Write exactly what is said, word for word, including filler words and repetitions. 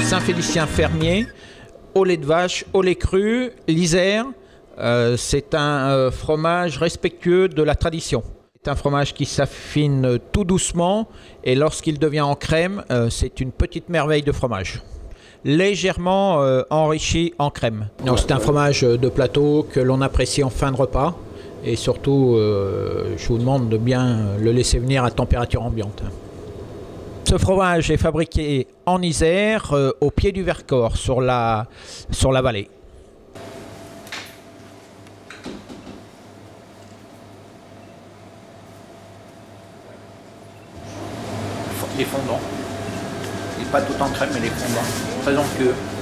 Saint-Félicien-Fermier, au lait de vache, au lait cru, l'Isère. Euh, c'est un euh, fromage respectueux de la tradition. C'est un fromage qui s'affine tout doucement et lorsqu'il devient en crème, euh, c'est une petite merveille de fromage. Légèrement euh, enrichi en crème. C'est un fromage de plateau que l'on apprécie en fin de repas et surtout, euh, je vous demande de bien le laisser venir à température ambiante. Ce fromage est fabriqué en Isère, euh, au pied du Vercors, sur la, sur la vallée. Les fondants, les pâtes tout en crème et les fondants. Présente que